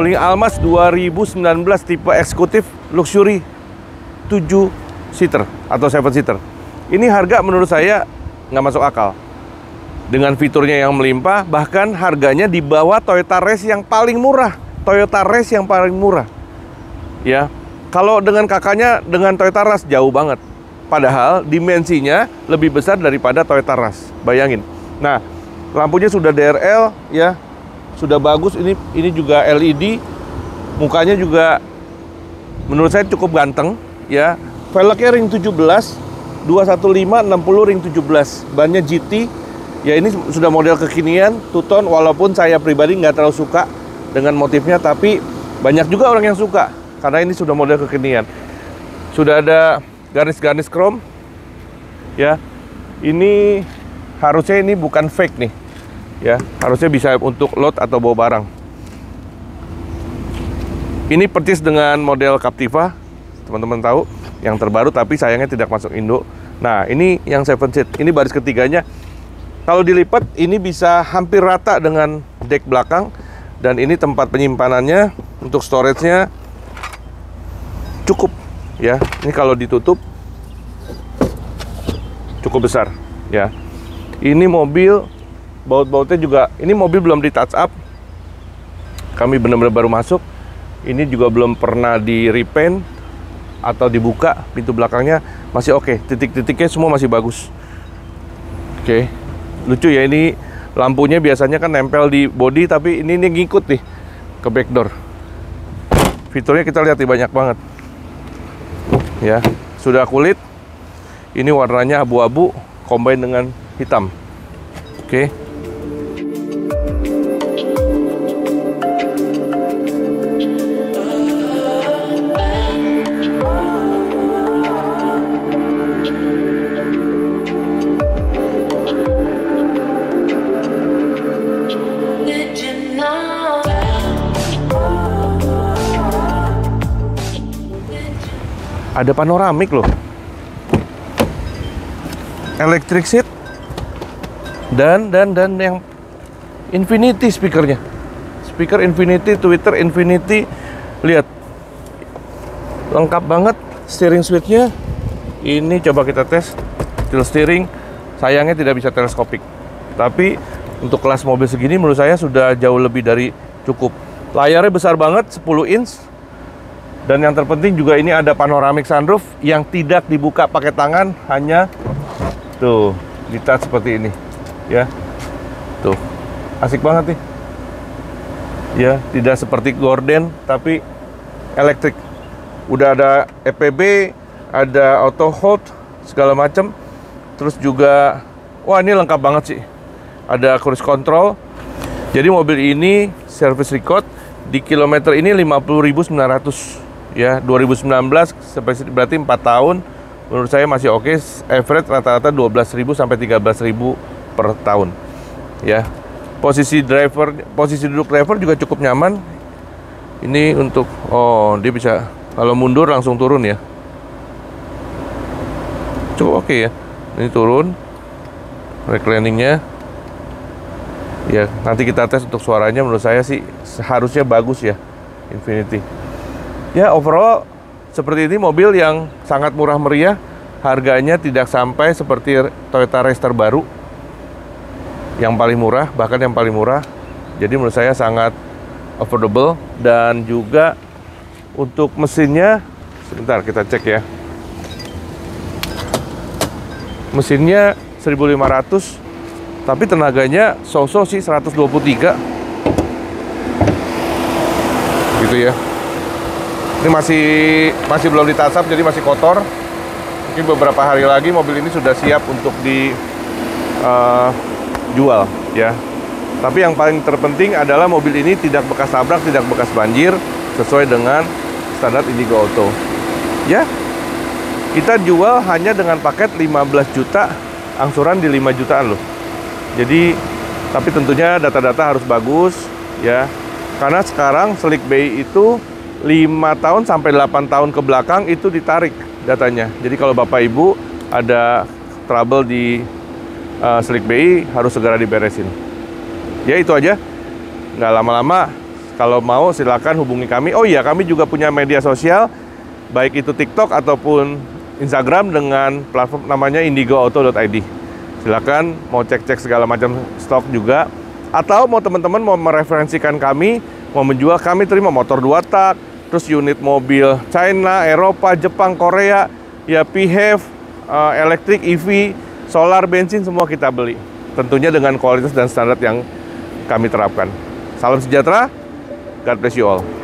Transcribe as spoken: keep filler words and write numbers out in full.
Wuling Almas dua ribu sembilan belas tipe eksekutif luxury tujuh seater atau seven seater. Ini harga menurut saya nggak masuk akal. Dengan fiturnya yang melimpah, bahkan harganya di bawah Toyota Race yang paling murah. Toyota Race yang paling murah. Ya, kalau dengan kakaknya dengan Toyota Rush jauh banget. Padahal dimensinya lebih besar daripada Toyota Rush. Bayangin. Nah, lampunya sudah D R L ya. Sudah bagus, ini ini juga L E D. Mukanya juga menurut saya cukup ganteng ya. Velgnya ring tujuh belas, dua lima enam nol ring tujuh belas. Bannya G T. Ya ini sudah model kekinian, two-tone, walaupun saya pribadi nggak terlalu suka dengan motifnya, tapi banyak juga orang yang suka karena ini sudah model kekinian. Sudah ada garis-garis chrome. Ya. Ini harusnya ini bukan fake nih. Ya, harusnya bisa untuk load atau bawa barang. Ini persis dengan model Captiva, teman-teman tahu, yang terbaru tapi sayangnya tidak masuk Indo. Nah, ini yang seven seat. Ini baris ketiganya. Kalau dilipat, ini bisa hampir rata dengan deck belakang. Dan ini tempat penyimpanannya untuk storage-nya cukup. Ya, ini kalau ditutup cukup besar. Ya, ini mobil baut-bautnya juga. Ini mobil belum di touch up. Kami benar-benar baru masuk. Ini juga belum pernah di repaint atau dibuka. Pintu belakangnya masih oke. Titik-titiknya semua masih bagus. Oke. Lucu ya, ini lampunya biasanya kan nempel di bodi, tapi ini, ini ngikut nih ke backdoor. Fiturnya kita lihat nih banyak banget. Ya, sudah kulit. Ini warnanya abu-abu combine dengan hitam. Oke. Ada panoramik loh, electric seat, dan dan dan yang Infinity speakernya, speaker Infinity, Twitter Infinity, lihat, lengkap banget. Steering switchnya, ini coba kita tes, tilt steering, sayangnya tidak bisa teleskopik, tapi untuk kelas mobil segini menurut saya sudah jauh lebih dari cukup. Layarnya besar banget, sepuluh inch. Dan yang terpenting juga ini ada panoramic sunroof yang tidak dibuka pakai tangan, hanya tuh di touch seperti ini, ya. Tuh, asik banget nih. Ya, tidak seperti gorden tapi elektrik. Udah ada E P B, ada auto hold segala macam. Terus juga, wah ini lengkap banget sih. Ada cruise control. Jadi mobil ini service record di kilometer ini lima puluh ribu sembilan ratus. Ya, dua ribu sembilan belas berarti empat tahun. Menurut saya masih oke. Average rata-rata dua belas ribu sampai tiga belas ribu per tahun. Ya. Posisi driver, posisi duduk driver juga cukup nyaman. Ini untuk, oh dia bisa kalau mundur langsung turun ya. Cukup oke ya. Ini turun. Recliningnya. Ya, nanti kita tes untuk suaranya. Menurut saya sih seharusnya bagus ya, Infinity. Ya, overall seperti ini mobil yang sangat murah meriah. Harganya tidak sampai seperti Toyota Race terbaru yang paling murah, bahkan yang paling murah. Jadi menurut saya sangat affordable. Dan juga untuk mesinnya, sebentar kita cek ya. Mesinnya seribu lima ratus, tapi tenaganya so-so sih seratus dua puluh tiga. Gitu ya. Ini masih masih belum ditasap, jadi masih kotor. Mungkin beberapa hari lagi mobil ini sudah siap untuk dijual, uh, ya. Tapi yang paling terpenting adalah mobil ini tidak bekas tabrak, tidak bekas banjir, sesuai dengan standar Indigo Auto. Ya, kita jual hanya dengan paket lima belas juta, angsuran di lima jutaan loh. Jadi, tapi tentunya data-data harus bagus, ya. Karena sekarang Slick Bay itu lima tahun sampai delapan tahun ke belakang itu ditarik datanya. Jadi kalau Bapak Ibu ada trouble di uh, Slick Bay harus segera diberesin. Ya itu aja. Nggak lama-lama, Kalau mau silakan hubungi kami. Oh iya, kami juga punya media sosial, baik itu TikTok ataupun Instagram dengan platform namanya indigo auto dot i d. Silakan mau cek-cek segala macam stok juga. Atau mau teman-teman mau mereferensikan kami, mau menjual, kami terima motor dua tak, terus unit mobil China, Eropa, Jepang, Korea, ya P H E V, uh, elektrik, E V, solar, bensin, semua kita beli. Tentunya dengan kualitas dan standar yang kami terapkan. Salam sejahtera, God bless you all.